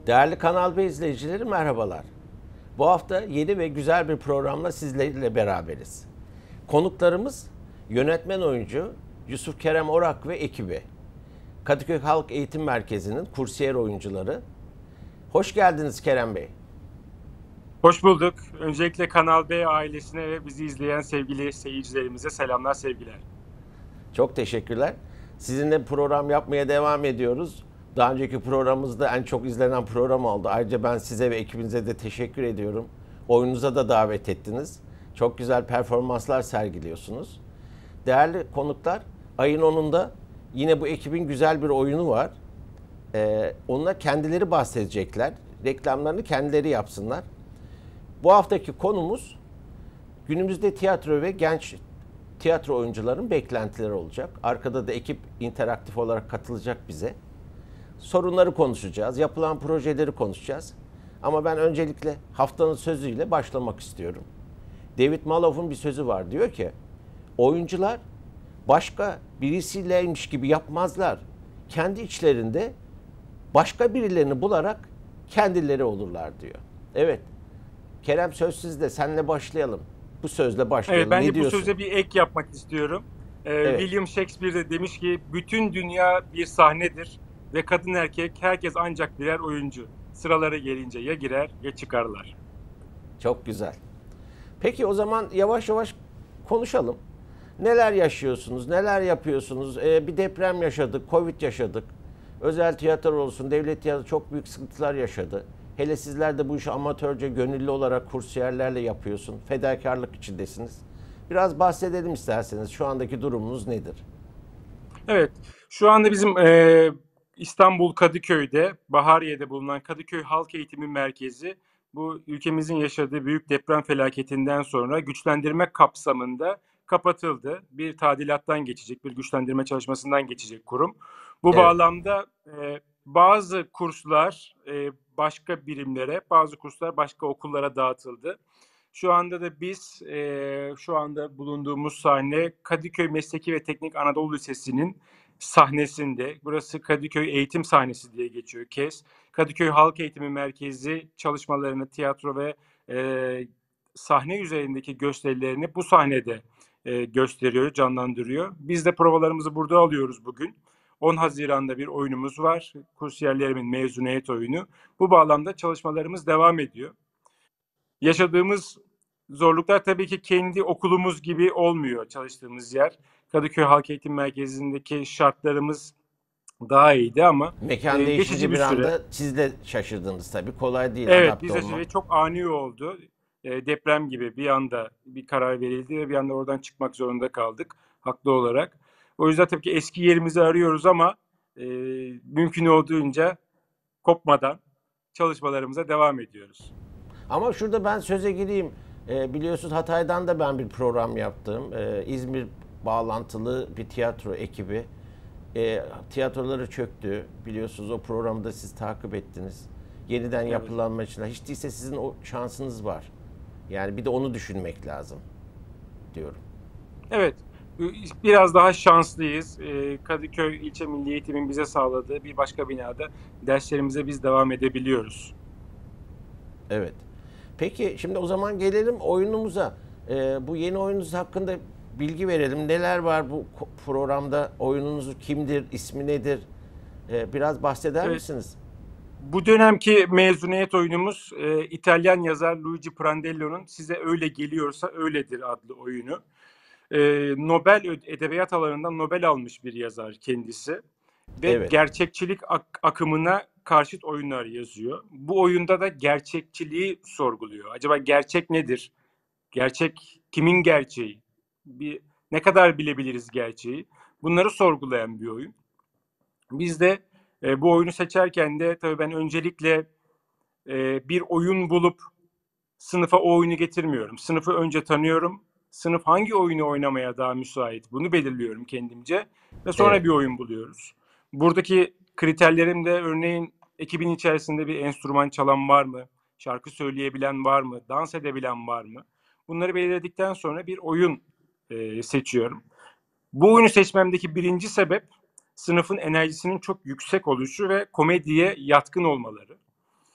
Değerli Kanal B izleyicileri merhabalar. Bu hafta yeni ve güzel bir programla sizlerle beraberiz. Konuklarımız yönetmen oyuncu Yusuf Kerem Orak ve ekibi. Kadıköy Halk Eğitim Merkezi'nin kursiyer oyuncuları. Hoş geldiniz Kerem Bey. Hoş bulduk. Öncelikle Kanal B ailesine ve bizi izleyen sevgili seyircilerimize selamlar, sevgiler. Çok teşekkürler. Sizinle program yapmaya devam ediyoruz. Daha önceki programımızda en çok izlenen program oldu. Ayrıca ben size ve ekibinize de teşekkür ediyorum. Oyununuza da davet ettiniz. Çok güzel performanslar sergiliyorsunuz. Değerli konuklar, ayın 10'unda yine bu ekibin güzel bir oyunu var. Onlar kendileri bahsedecekler. Reklamlarını kendileri yapsınlar. Bu haftaki konumuz günümüzde tiyatro ve genç tiyatro oyuncuların beklentileri olacak. Arkada da ekip interaktif olarak katılacak bize. Sorunları konuşacağız, yapılan projeleri konuşacağız. Ama ben öncelikle haftanın sözüyle başlamak istiyorum. David Maloff'un bir sözü var. Diyor ki, oyuncular başka birisiyleymiş gibi yapmazlar. Kendi içlerinde başka birilerini bularak kendileri olurlar diyor. Evet, Kerem söz sizde. Senle başlayalım. Bu sözle Evet, başlayalım. ben Ne de bu diyorsun? söze bir ek yapmak istiyorum. Evet, William Shakespeare de demiş ki bütün dünya bir sahnedir ve kadın erkek herkes ancak birer oyuncu. Sıraları gelince ya girer ya çıkarlar. çok güzel. Peki o zaman yavaş yavaş konuşalım. Neler yaşıyorsunuz, neler yapıyorsunuz? Bir deprem yaşadık, Covid yaşadık. Özel tiyatro olsun, devlet tiyatrosu çok büyük sıkıntılar yaşadı. Hele sizler de bu işi amatörce, gönüllü olarak kursiyerlerle yapıyorsun. Fedakarlık içindesiniz. Biraz bahsedelim isterseniz. Şu andaki durumunuz nedir? Evet, şu anda bizim İstanbul Kadıköy'de, Bahariye'de bulunan Kadıköy Halk Eğitimi Merkezi bu ülkemizin yaşadığı büyük deprem felaketinden sonra güçlendirme kapsamında kapatıldı. Bir tadilattan geçecek, bir güçlendirme çalışmasından geçecek kurum. Bu Evet. bağlamda bazı kurslar başka birimlere, bazı kurslar başka okullara dağıtıldı. Şu anda da biz şu anda bulunduğumuz sahne Kadıköy Mesleki ve Teknik Anadolu Lisesi'nin sahnesinde. Burası Kadıköy Eğitim Sahnesi diye geçiyor KES. Kadıköy Halk Eğitimi Merkezi çalışmalarını, tiyatro ve sahne üzerindeki gösterilerini bu sahnede gösteriyor, canlandırıyor. Biz de provalarımızı burada alıyoruz bugün. 10 Haziran'da bir oyunumuz var. Kursiyerlerimin mezuniyet oyunu. Bu bağlamda çalışmalarımız devam ediyor. Yaşadığımız zorluklar tabii ki kendi okulumuz gibi olmuyor çalıştığımız yer. Kadıköy Halk Eğitim Merkezi'ndeki şartlarımız daha iyiydi ama Mekan geçici değişince bir bir süre. anda siz de şaşırdınız tabii. Kolay değil Evet, adapte bize olmak. ve çok ani oldu. Deprem gibi bir anda bir karar verildi ve bir anda oradan çıkmak zorunda kaldık haklı olarak. O yüzden tabii ki eski yerimizi arıyoruz ama e, mümkün olduğunca kopmadan çalışmalarımıza devam ediyoruz. Ama şurada ben söze gireyim. Biliyorsunuz Hatay'dan da ben bir program yaptım. İzmir bağlantılı bir tiyatro ekibi. Tiyatroları çöktü. Biliyorsunuz o programı da siz takip ettiniz. Yeniden Evet. yapılanma için. Hiç değilse sizin o şansınız var. Yani bir de onu düşünmek lazım diyorum. Evet, biraz daha şanslıyız. Kadıköy İlçe Milli Eğitim'in bize sağladığı bir başka binada derslerimize biz devam edebiliyoruz. Evet. Peki şimdi o zaman gelelim oyunumuza. Bu yeni oyununuz hakkında bilgi verelim. Neler var bu programda? Oyununuz kimdir? İsmi nedir? Biraz bahseder Evet, misiniz? bu dönemki mezuniyet oyunumuz İtalyan yazar Luigi Prandello'nun Size Öyle Geliyorsa Öyledir adlı oyunu. Nobel Edebiyat alanından Nobel almış bir yazar kendisi ve Evet. gerçekçilik akımına karşıt oyunlar yazıyor. Bu oyunda da gerçekçiliği sorguluyor. Acaba gerçek nedir? Gerçek kimin gerçeği? Ne kadar bilebiliriz gerçeği? Bunları sorgulayan bir oyun. Biz de bu oyunu seçerken de tabii ben öncelikle bir oyun bulup sınıfa o oyunu getirmiyorum. Sınıfı önce tanıyorum. Sınıf hangi oyunu oynamaya daha müsait? Bunu belirliyorum kendimce ve sonra Evet. bir oyun buluyoruz. Buradaki kriterlerim de örneğin ekibin içerisinde bir enstrüman çalan var mı? Şarkı söyleyebilen var mı? Dans edebilen var mı? Bunları belirledikten sonra bir oyun seçiyorum. Bu oyunu seçmemdeki birinci sebep sınıfın enerjisinin çok yüksek oluşu ve komediye yatkın olmaları.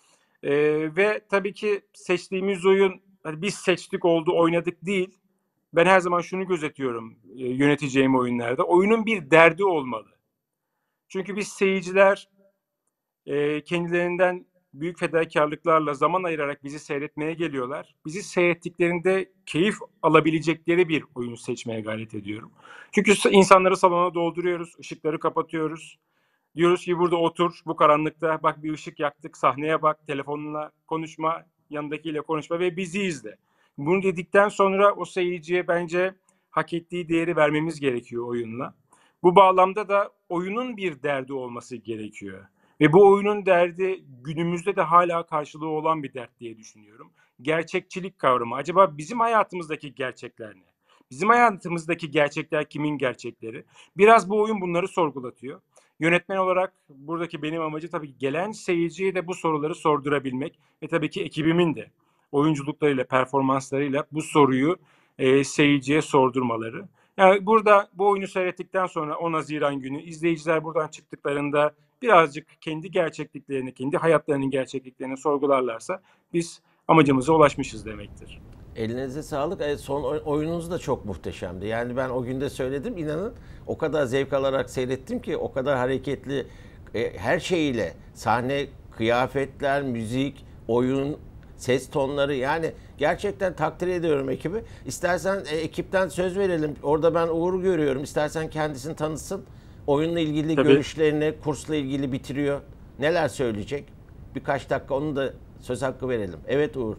Ve tabii ki seçtiğimiz oyun hani biz seçtik oldu oynadık değil. Ben her zaman şunu gözetiyorum yöneteceğim oyunlarda. Oyunun bir derdi olmalı. Çünkü biz seyirciler kendilerinden büyük fedakarlıklarla zaman ayırarak bizi seyretmeye geliyorlar. Bizi seyrettiklerinde keyif alabilecekleri bir oyun seçmeye gayret ediyorum. Çünkü insanları salona dolduruyoruz, ışıkları kapatıyoruz. Diyoruz ki burada otur, bu karanlıkta bak bir ışık yaktık, sahneye bak, telefonla konuşma, yanındakiyle konuşma ve bizi izle. Bunu dedikten sonra o seyirciye bence hak ettiği değeri vermemiz gerekiyor oyunla. Bu bağlamda da oyunun bir derdi olması gerekiyor. Ve bu oyunun derdi günümüzde de hala karşılığı olan bir dert diye düşünüyorum. Gerçekçilik kavramı. Acaba bizim hayatımızdaki gerçekler ne? Bizim hayatımızdaki gerçekler kimin gerçekleri? Biraz bu oyun bunları sorgulatıyor. Yönetmen olarak buradaki benim amacı tabii ki gelen seyirciye de bu soruları sordurabilmek ve tabii ki ekibimin de oyunculuklarıyla, performanslarıyla bu soruyu seyirciye sordurmaları. Yani burada bu oyunu seyrettikten sonra 10 Haziran günü izleyiciler buradan çıktıklarında birazcık kendi gerçekliklerini, kendi hayatlarının gerçekliklerini sorgularlarsa biz amacımıza ulaşmışız demektir. Elinize sağlık. Son oyununuz da çok muhteşemdi. Yani ben o gün de söyledim. İnanın o kadar zevk alarak seyrettim ki o kadar hareketli her şeyiyle sahne, kıyafetler, müzik, oyun, ses tonları yani gerçekten takdir ediyorum ekibi. İstersen ekipten söz verelim. Orada ben Uğur'u görüyorum. İstersen kendisini tanıtsın. Oyunla ilgili Tabii. görüşlerini, kursla ilgili bitiriyor. Neler söyleyecek? Birkaç dakika onu da söz hakkı verelim. Evet Uğur.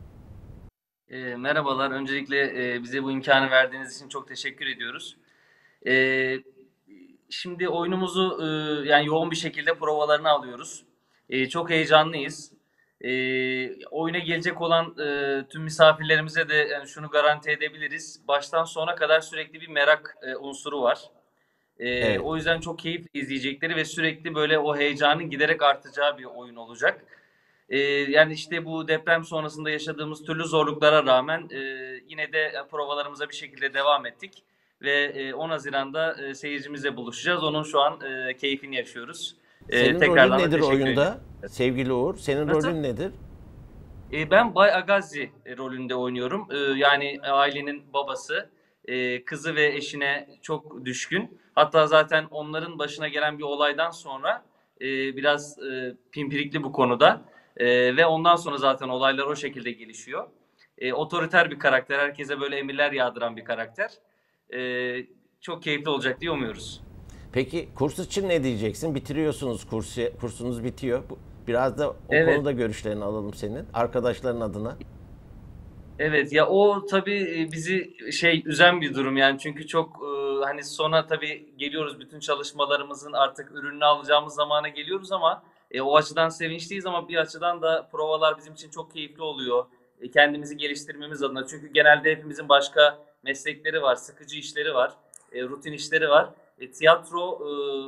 Merhabalar. Öncelikle bize bu imkanı verdiğiniz için çok teşekkür ediyoruz. E, Şimdi oyunumuzu yani yoğun bir şekilde provalarını alıyoruz. Çok heyecanlıyız. Oyuna gelecek olan tüm misafirlerimize de yani şunu garanti edebiliriz. Baştan sona kadar sürekli bir merak unsuru var. Evet. O yüzden çok keyifle izleyecekleri ve sürekli böyle o heyecanın giderek artacağı bir oyun olacak. Yani işte bu deprem sonrasında yaşadığımız türlü zorluklara rağmen yine de provalarımıza bir şekilde devam ettik. Ve 10 Haziran'da seyircimizle buluşacağız. Onun şu an keyfini yaşıyoruz. Senin rolün Tekrardan da nedir teşekkür ediyorum. oyunda? Sevgili Uğur, senin Nasıl? rolün nedir? Ben Bay Agazi rolünde oynuyorum. Yani ailenin babası. Kızı ve eşine çok düşkün. Hatta zaten onların başına gelen bir olaydan sonra biraz pimpirikli bu konuda. Ve ondan sonra zaten olaylar o şekilde gelişiyor. Otoriter bir karakter. Herkese böyle emirler yağdıran bir karakter. Çok keyifli olacak diye umuyoruz. Peki kurs için ne diyeceksin? Bitiriyorsunuz kursunuz bitiyor. Biraz da o Evet. konuda görüşlerini alalım senin. Arkadaşların adına. Evet ya o tabii bizi üzen bir durum yani çünkü çok hani sona tabii geliyoruz bütün çalışmalarımızın artık ürününü alacağımız zamana geliyoruz ama o açıdan sevinçliyiz ama bir açıdan da provalar bizim için çok keyifli oluyor. Kendimizi geliştirmemiz adına çünkü genelde hepimizin başka meslekleri var, sıkıcı işleri var, rutin işleri var. Tiyatro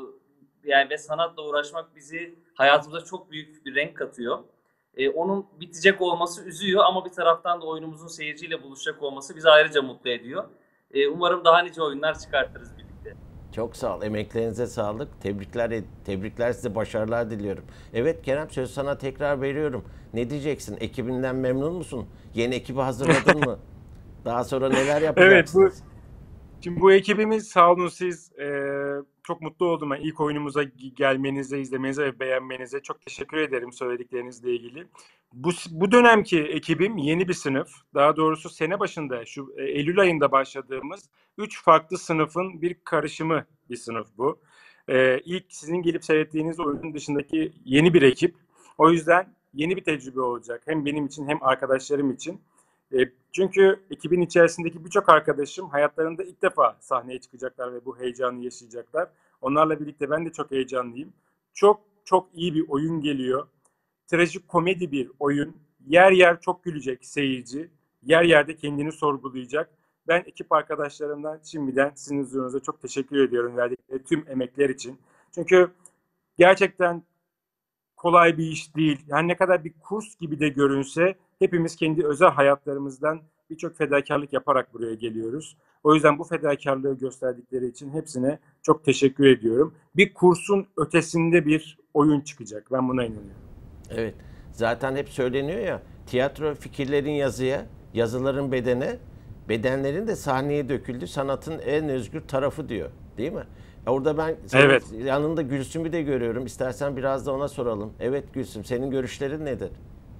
yani ve sanatla uğraşmak bizi hayatımıza çok büyük bir renk katıyor. Onun bitecek olması üzüyor ama bir taraftan da oyunumuzun seyirciyle buluşacak olması bizi ayrıca mutlu ediyor. Umarım daha nice oyunlar çıkartırız birlikte. Çok sağ ol. Emeklerinize sağlık. Tebrikler size başarılar diliyorum. Evet Kerem söz sana tekrar veriyorum. Ne diyeceksin? Ekibinden memnun musun? Yeni ekibi hazırladın mı? Daha sonra neler Evet, yapacaksınız? şimdi bu ekibimiz sağ olun siz çok mutlu oldum ben ilk oyunumuza gelmenize, izlemenize ve beğenmenize. Çok teşekkür ederim söylediklerinizle ilgili. Bu dönemki ekibim yeni bir sınıf. Daha doğrusu sene başında şu Eylül ayında başladığımız 3 farklı sınıfın bir karışımı bir sınıf bu. İlk sizin gelip seyrettiğiniz oyunun dışındaki yeni bir ekip. O yüzden yeni bir tecrübe olacak. Hem benim için hem arkadaşlarım için. Çünkü ekibin içerisindeki birçok arkadaşım hayatlarında ilk defa sahneye çıkacaklar ve bu heyecanı yaşayacaklar. Onlarla birlikte ben de çok heyecanlıyım. Çok çok iyi bir oyun geliyor. Trajik komedi bir oyun. Yer yer çok gülecek seyirci. Yer yerde kendini sorgulayacak. Ben ekip arkadaşlarımdan şimdiden sizin huzurunuza çok teşekkür ediyorum verdikleri tüm emekler için. Çünkü gerçekten kolay bir iş değil. Yani ne kadar bir kurs gibi de görünse hepimiz kendi özel hayatlarımızdan birçok fedakarlık yaparak buraya geliyoruz. O yüzden bu fedakarlığı gösterdikleri için hepsine çok teşekkür ediyorum. Bir kursun ötesinde bir oyun çıkacak. Ben buna inanıyorum. Evet. Zaten hep söyleniyor ya, tiyatro fikirlerin yazıya, yazıların bedene, bedenlerin de sahneye döküldü sanatın en özgür tarafı diyor. Değil mi? Orada ben senin Evet. yanında Gülsüm'ü de görüyorum. İstersen biraz da ona soralım. Evet Gülsüm, senin görüşlerin nedir?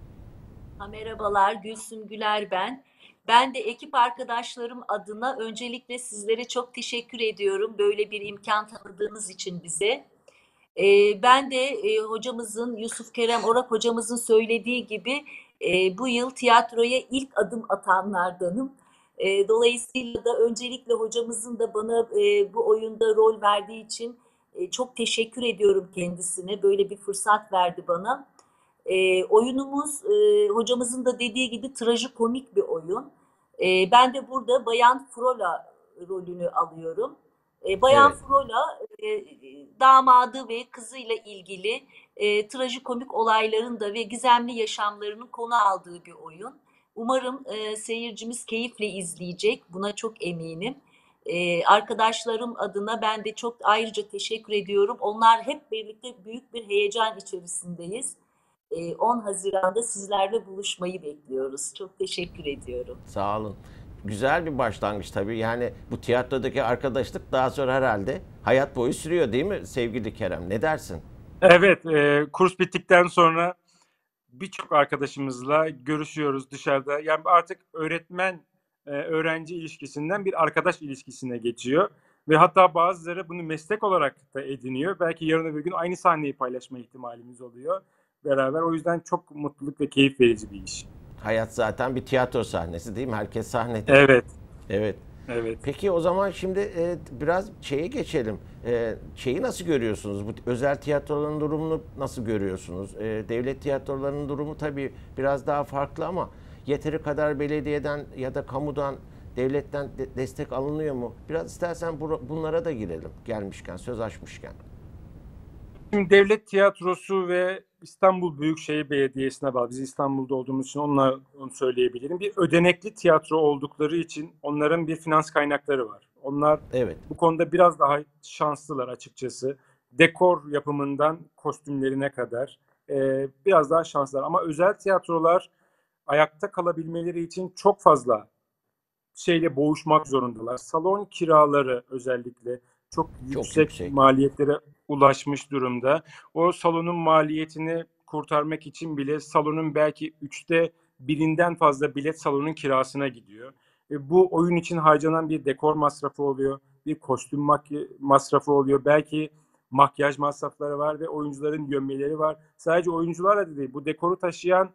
Merhabalar, Gülsüm Güler ben. Ben de ekip arkadaşlarım adına öncelikle sizlere çok teşekkür ediyorum. Böyle bir imkan tanıdığınız için bize. Ben de hocamızın, Yusuf Kerem Orak hocamızın söylediği gibi bu yıl tiyatroya ilk adım atanlardanım. Dolayısıyla da öncelikle hocamızın da bana bu oyunda rol verdiği için çok teşekkür ediyorum kendisine. Böyle bir fırsat verdi bana. Oyunumuz hocamızın da dediği gibi trajikomik bir oyun. Ben de burada Bayan Frola rolünü alıyorum. Bayan Evet. Frola damadı ve kızıyla ilgili trajikomik olayların da ve gizemli yaşamlarının konu aldığı bir oyun. Umarım seyircimiz keyifle izleyecek. Buna çok eminim. Arkadaşlarım adına ben de çok ayrıca teşekkür ediyorum. Onlar hep birlikte büyük bir heyecan içerisindeyiz. 10 Haziran'da sizlerle buluşmayı bekliyoruz. Çok teşekkür ediyorum. Sağ olun. Güzel bir başlangıç tabii. Yani bu tiyatrodaki arkadaşlık daha sonra herhalde hayat boyu sürüyor değil mi sevgili Kerem? Ne dersin? Evet, kurs bittikten sonra birçok arkadaşımızla görüşüyoruz dışarıda. Yani artık öğretmen öğrenci ilişkisinden bir arkadaş ilişkisine geçiyor. Ve hatta bazıları bunu meslek olarak da ediniyor. Belki yarın öbür gün aynı sahneyi paylaşma ihtimalimiz oluyor beraber. O yüzden çok mutluluk ve keyif verici bir iş. Hayat zaten bir tiyatro sahnesi değil mi? Herkes sahnede. Evet, Evet. evet. Peki o zaman şimdi biraz şeye geçelim. Şeyi nasıl görüyorsunuz? Bu özel tiyatroların durumunu nasıl görüyorsunuz? Devlet tiyatrolarının durumu tabii biraz daha farklı ama yeteri kadar belediyeden ya da kamudan, devletten destek alınıyor mu? Biraz istersen bunlara da girelim gelmişken, söz açmışken. Şimdi devlet tiyatrosu ve İstanbul Büyükşehir Belediyesi'ne bağlı. Biz İstanbul'da olduğumuz için onu söyleyebilirim. Bir ödenekli tiyatro oldukları için onların bir finans kaynakları var. Onlar Evet. bu konuda biraz daha şanslılar açıkçası. Dekor yapımından kostümlerine kadar biraz daha şanslılar. Ama özel tiyatrolar ayakta kalabilmeleri için çok fazla şeyle boğuşmak zorundalar. Salon kiraları özellikle çok Çok yüksek yüksek. maliyetlere ulaşmış durumda. O salonun maliyetini kurtarmak için bile salonun belki 1/3'ünden fazla bilet salonun kirasına gidiyor. Bu oyun için harcanan bir dekor masrafı oluyor, bir kostüm masrafı oluyor, belki makyaj masrafları var ve oyuncuların gömmeleri var. Sadece oyuncularla da değil, bu dekoru taşıyan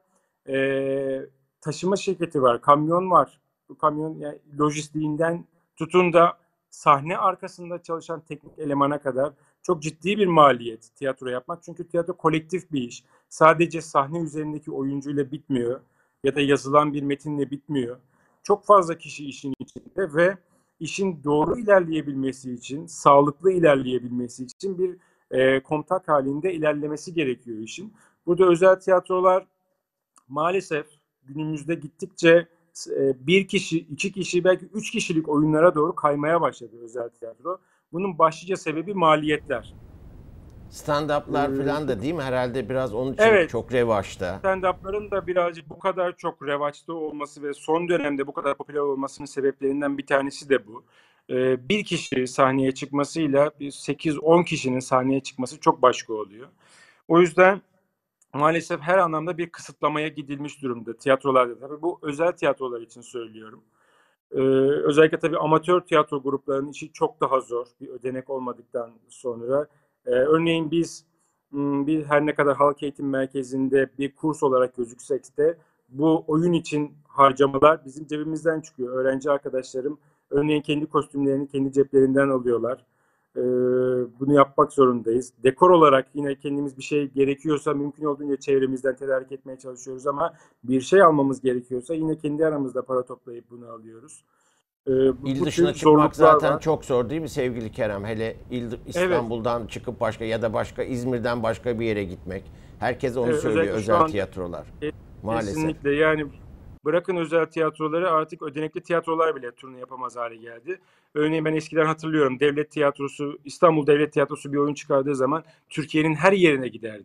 taşıma şirketi var, kamyon var. Bu kamyon yani lojistiğinden tutun da sahne arkasında çalışan teknik elemana kadar çok ciddi bir maliyet tiyatro yapmak. Çünkü tiyatro kolektif bir iş. Sadece sahne üzerindeki oyuncuyla bitmiyor ya da yazılan bir metinle bitmiyor. Çok fazla kişi işin içinde ve işin doğru ilerleyebilmesi için, sağlıklı ilerleyebilmesi için bir kontak halinde ilerlemesi gerekiyor işin. Burada özel tiyatrolar maalesef günümüzde gittikçe bir kişi, iki kişi, belki üç kişilik oyunlara doğru kaymaya başladı özel tiyatro. Bunun başlıca sebebi maliyetler. Stand-up'lar falan da değil mi? Herhalde biraz onun için Evet, çok revaçta. stand-up'ların da birazcık bu kadar çok revaçta olması ve son dönemde bu kadar popüler olmasının sebeplerinden bir tanesi de bu. Bir kişi sahneye çıkmasıyla 8-10 kişinin sahneye çıkması çok başka oluyor. O yüzden maalesef her anlamda bir kısıtlamaya gidilmiş durumda tiyatrolarda. Tabii bu özel tiyatrolar için söylüyorum. Özellikle tabii amatör tiyatro gruplarının işi çok daha zor bir ödenek olmadıktan sonra. Örneğin biz bir her ne kadar halk eğitim merkezinde bir kurs olarak gözüksek de bu oyun için harcamalar bizim cebimizden çıkıyor. Öğrenci arkadaşlarım örneğin kendi kostümlerini kendi ceplerinden alıyorlar. Bunu yapmak zorundayız. Dekor olarak yine kendimiz bir şey gerekiyorsa mümkün olduğunca çevremizden tedarik etmeye çalışıyoruz ama bir şey almamız gerekiyorsa yine kendi aramızda para toplayıp bunu alıyoruz. İl Bu dışına tür çıkmak zorluklar zaten var. çok zor değil mi sevgili Kerem? Hele Evet, İstanbul'dan çıkıp başka ya da başka İzmir'den başka bir yere gitmek. Herkes onu söylüyor özellikle şu özel anda tiyatrolar. Maalesef. kesinlikle yani bırakın özel tiyatroları artık ödenekli tiyatrolar bile turne yapamaz hale geldi. Örneğin ben eskiden hatırlıyorum devlet tiyatrosu, İstanbul Devlet Tiyatrosu bir oyun çıkardığı zaman Türkiye'nin her yerine giderdi.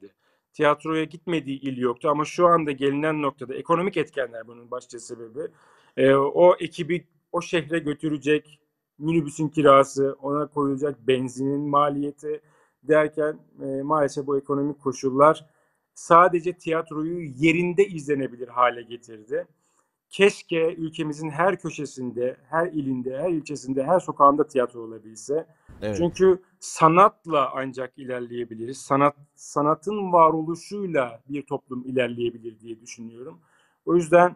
tiyatroya gitmediği il yoktu ama şu anda gelinen noktada ekonomik etkenler bunun başlıca sebebi. O ekibi o şehre götürecek minibüsün kirası, ona koyulacak benzinin maliyeti derken maalesef bu ekonomik koşullar sadece tiyatroyu yerinde izlenebilir hale getirdi. Keşke ülkemizin her köşesinde, her ilinde, her ilçesinde, her sokağında tiyatro olabilse. Evet. Çünkü sanatla ancak ilerleyebiliriz. Sanatın varoluşuyla bir toplum ilerleyebilir diye düşünüyorum. O yüzden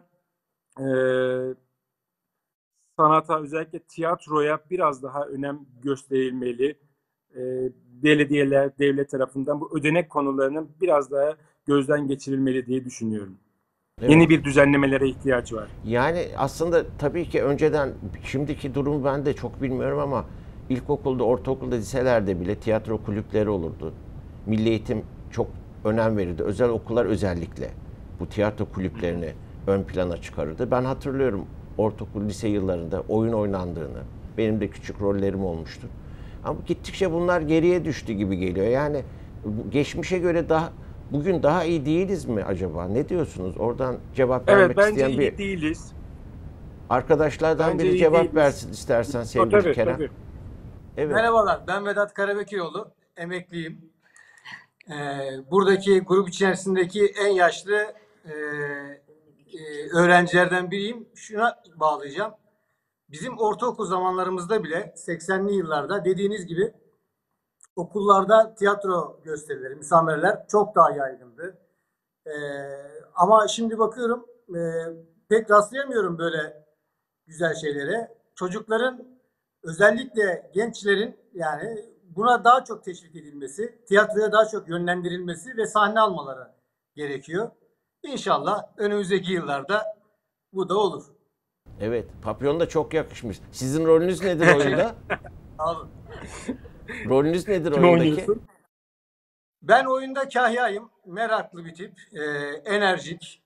sanata, özellikle tiyatroya biraz daha önem gösterilmeli. Belediyeler, devlet tarafından bu ödenek konularının biraz daha gözden geçirilmeli diye düşünüyorum. Evet. Yeni bir düzenlemelere ihtiyaç var. Yani aslında tabii ki önceden, şimdiki durumu ben de çok bilmiyorum ama ilkokulda, ortaokulda, liselerde bile tiyatro kulüpleri olurdu. Milli Eğitim çok önem verirdi. Özel okullar özellikle bu tiyatro kulüplerini ön plana çıkarırdı. Ben hatırlıyorum ortaokul, lise yıllarında oyun oynandığını. Benim de küçük rollerim olmuştu. Ama gittikçe bunlar geriye düştü gibi geliyor. Yani geçmişe göre bugün daha iyi değiliz mi acaba? Ne diyorsunuz? Oradan cevap vermek Evet, isteyen bence bir iyi değiliz. arkadaşlardan Bence biri iyi cevap değiliz. versin istersen sevgili Tabii, Kerem. tabii. Evet. Merhabalar, ben Vedat Karabekioğlu, emekliyim. Buradaki grup içerisindeki en yaşlı öğrencilerden biriyim. Şuna bağlayacağım. Bizim ortaokul zamanlarımızda bile 80'li yıllarda dediğiniz gibi okullarda tiyatro gösterileri, müsamereler çok daha yaygındı. Ama şimdi bakıyorum pek rastlayamıyorum böyle güzel şeylere. Çocukların, özellikle gençlerin yani buna daha çok teşvik edilmesi, tiyatroya daha çok yönlendirilmesi ve sahne almaları gerekiyor. İnşallah önümüzdeki yıllarda bu da olur. Evet. Papyon da çok yakışmış. Sizin rolünüz nedir oyunda? Sağ olun. Rolünüz nedir Kim oyundaki? oynuyorsun? Ben oyunda kahyayım. Meraklı bir tip. Enerjik.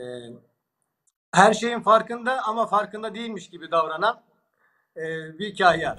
Her şeyin farkında ama farkında değilmiş gibi davranan bir kahya.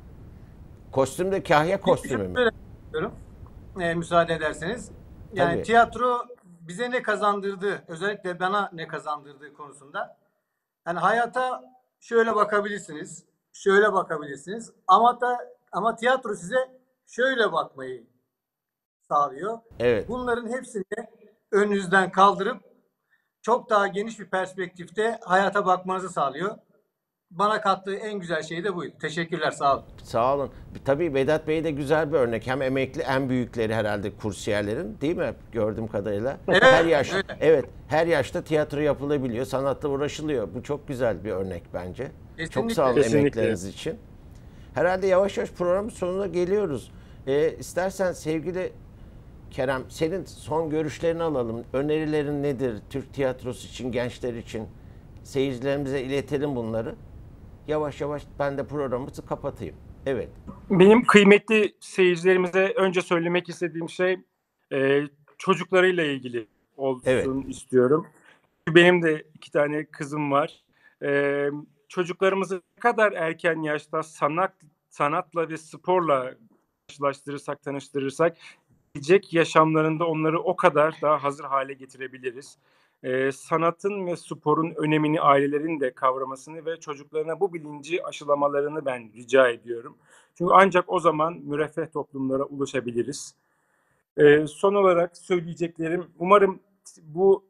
Kostüm de kahya kostümü mü? Böyle yapıyorum. Müsaade ederseniz. Yani Tabii. tiyatro bize ne kazandırdığı, özellikle bana ne kazandırdığı konusunda. Yani hayata şöyle bakabilirsiniz, şöyle bakabilirsiniz. Ama tiyatro size şöyle bakmayı sağlıyor. Evet. Bunların hepsini önünüzden kaldırıp çok daha geniş bir perspektifte hayata bakmanızı sağlıyor. Bana kattığı en güzel şey de buydu. Teşekkürler, sağ olun. Sağ olun. Tabii Vedat Bey de güzel bir örnek. Hem emekli, en büyükleri herhalde kursiyerlerin, değil mi? Gördüğüm kadarıyla. Evet, Her yaş, öyle. evet, her yaşta tiyatro yapılabiliyor, sanatla uğraşılıyor. Bu çok güzel bir örnek bence. Kesinlikle. Çok sağ olun Kesinlikle. emekleriniz için. Herhalde yavaş yavaş programın sonuna geliyoruz. İstersen sevgili Kerem, senin son görüşlerini alalım. Önerilerin nedir? Türk tiyatrosu için, gençler için. Seyircilerimize iletelim bunları. Yavaş yavaş ben de programımızı kapatayım. Evet. Benim kıymetli seyircilerimize önce söylemek istediğim şey çocuklarıyla ilgili olsun Evet. istiyorum. Benim de 2 tane kızım var. Çocuklarımızı ne kadar erken yaşta sanatla ve sporla karşılaştırırsak, tanıştırırsak gelecek yaşamlarında onları o kadar daha hazır hale getirebiliriz. Sanatın ve sporun önemini ailelerin de kavramasını ve çocuklarına bu bilinci aşılamalarını ben rica ediyorum. Çünkü ancak o zaman müreffeh toplumlara ulaşabiliriz. Son olarak söyleyeceklerim, umarım bu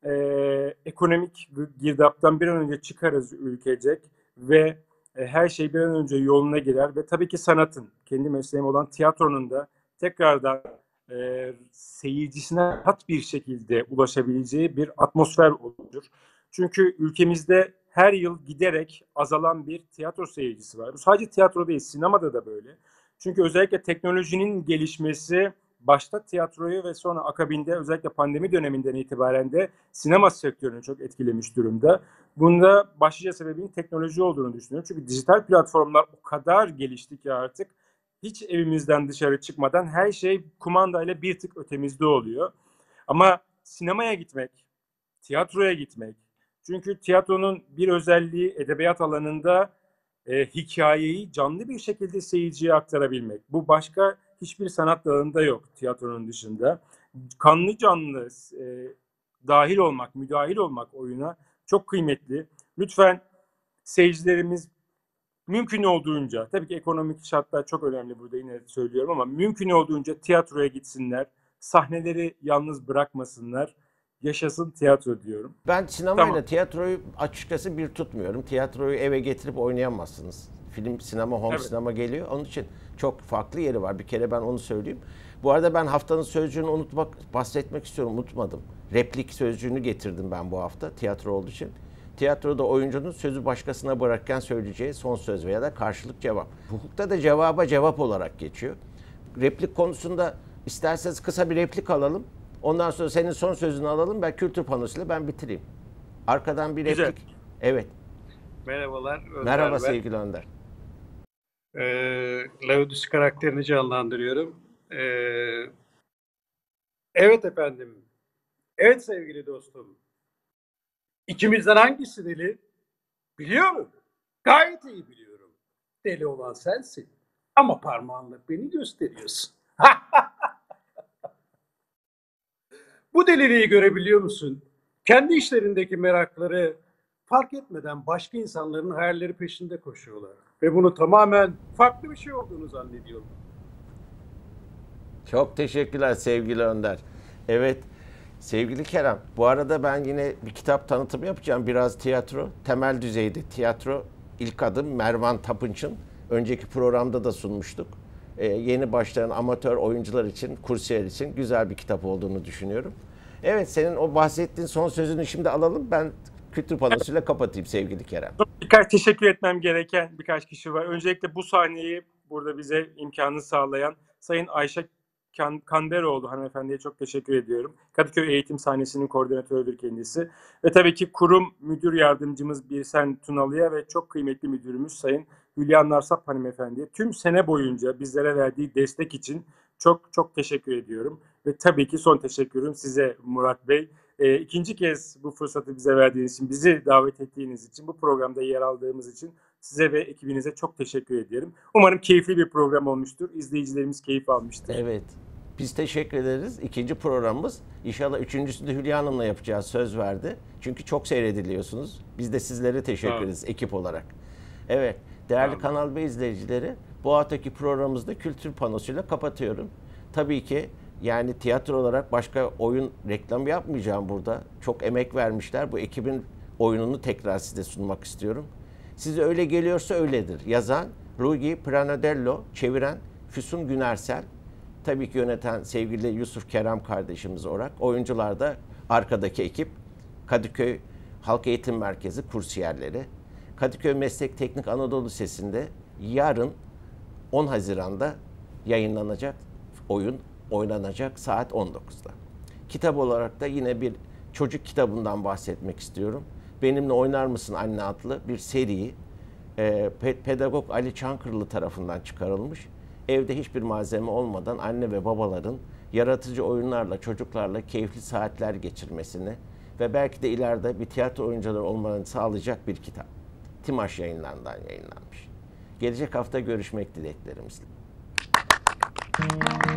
ekonomik girdaptan bir an önce çıkarız ülkecek ve her şey bir an önce yoluna girer ve tabii ki sanatın, kendi mesleğim olan tiyatronun da tekrardan seyircisine rahat bir şekilde ulaşabileceği bir atmosfer oluşur. Çünkü ülkemizde her yıl giderek azalan bir tiyatro seyircisi var. Bu sadece tiyatro değil, sinemada da böyle. Çünkü özellikle teknolojinin gelişmesi başta tiyatroyu ve sonra akabinde özellikle pandemi döneminden itibaren de sinema sektörünü çok etkilemiş durumda. Bunda başlıca sebebin teknoloji olduğunu düşünüyorum. Çünkü dijital platformlar o kadar gelişti ki artık hiç evimizden dışarı çıkmadan her şey kumandayla bir tık ötemizde oluyor. Ama sinemaya gitmek, tiyatroya gitmek. Çünkü tiyatronun bir özelliği edebiyat alanında hikayeyi canlı bir şekilde seyirciye aktarabilmek. Bu başka hiçbir sanat dalında yok tiyatronun dışında. kanlı canlı dahil olmak, müdahil olmak oyuna çok kıymetli. Lütfen seyircilerimiz mümkün olduğunca, tabii ki ekonomik şartlar çok önemli burada yine söylüyorum ama mümkün olduğunca tiyatroya gitsinler, sahneleri yalnız bırakmasınlar, yaşasın tiyatro diyorum. Ben sinemayla Tamam. tiyatroyu açıkçası bir tutmuyorum. Tiyatroyu eve getirip oynayamazsınız. Film, sinema, home Evet. sinema geliyor. Onun için çok farklı yeri var. Bir kere ben onu söyleyeyim. Bu arada ben haftanın sözcüğünü bahsetmek istiyorum. Unutmadım. Replik sözcüğünü getirdim ben bu hafta tiyatro olduğu için. Tiyatroda oyuncunun sözü başkasına bırakırken söyleyeceği son söz veya da karşılık cevap. Hukukta da cevaba cevap olarak geçiyor. Replik konusunda isterseniz kısa bir replik alalım. Ondan sonra senin son sözünü alalım. Ben kültür panosuyla ben bitireyim. Arkadan bir Güzel. replik. Evet. Merhabalar. Önder Merhaba ben. sevgili Önder. Laodice karakterini canlandırıyorum. Evet efendim. Evet sevgili dostum. İkimizden hangisi deli? Biliyorum. Gayet iyi biliyorum. Deli olan sensin. Ama parmağınla beni gösteriyorsun. Bu deliliği görebiliyor musun? Kendi işlerindeki merakları fark etmeden başka insanların hayalleri peşinde koşuyorlar. Ve bunu tamamen farklı bir şey olduğunu zannediyorlar. Çok teşekkürler sevgili Önder. Evet sevgili Kerem. Bu arada ben yine bir kitap tanıtımı yapacağım. Biraz tiyatro. Temel düzeyde tiyatro. İlk adım Mervan Tapınç'ın. Önceki programda da sunmuştuk. Yeni başlayan amatör oyuncular için, kursiyer için güzel bir kitap olduğunu düşünüyorum. Evet senin o bahsettiğin son sözünü şimdi alalım. Ben kültür panosuyla kapatayım sevgili Kerem. Birkaç teşekkür etmem gereken birkaç kişi var. Öncelikle bu sahneyi burada bize imkanı sağlayan Sayın Ayşe Kanderoğlu hanımefendiye çok teşekkür ediyorum. Kadıköy Eğitim Sahnesi'nin koordinatörüdür kendisi. Ve tabii ki kurum müdür yardımcımız Birsen Tunalı'ya ve çok kıymetli müdürümüz Sayın Hülya Narsap hanımefendiye tüm sene boyunca bizlere verdiği destek için çok çok teşekkür ediyorum. Ve tabii ki son teşekkürüm size Murat Bey. İkinci kez bu fırsatı bize verdiğiniz için, bizi davet ettiğiniz için, bu programda yer aldığımız için size ve ekibinize çok teşekkür ediyorum. Umarım keyifli bir program olmuştur. İzleyicilerimiz keyif almıştır. Evet. Biz teşekkür ederiz. İkinci programımız. İnşallah üçüncüsünü de Hülya Hanım'la yapacağız. Söz verdi. Çünkü çok seyrediliyorsunuz. Biz de sizlere teşekkür ederiz ekip olarak. Evet. Değerli Kanal B izleyicileri, bu haftaki programımızda kültür panosuyla kapatıyorum. Tabii ki yani tiyatro olarak başka oyun reklamı yapmayacağım burada. Çok emek vermişler. Bu ekibin oyununu tekrar size sunmak istiyorum. Size öyle geliyorsa öyledir. Yazan Rugi Pranadello, çeviren Füsun Günersel. Tabii ki yöneten sevgili Yusuf Kerem kardeşimiz olarak. Oyuncular da arkadaki ekip. Kadıköy Halk Eğitim Merkezi kursiyerleri. Kadıköy Meslek Teknik Anadolu Lisesi'nde yarın 10 Haziran'da yayınlanacak oyun oynanacak saat 19'da. Kitap olarak da yine bir çocuk kitabından bahsetmek istiyorum. Benimle Oynar Mısın Anne adlı bir seri pedagog Ali Çankırılı tarafından çıkarılmış. Evde hiçbir malzeme olmadan anne ve babaların yaratıcı oyunlarla, çocuklarla keyifli saatler geçirmesini ve belki de ileride bir tiyatro oyuncuları olmalarını sağlayacak bir kitap. Timaş Yayınları'ndan yayınlanmış. Gelecek hafta görüşmek dileklerimizle.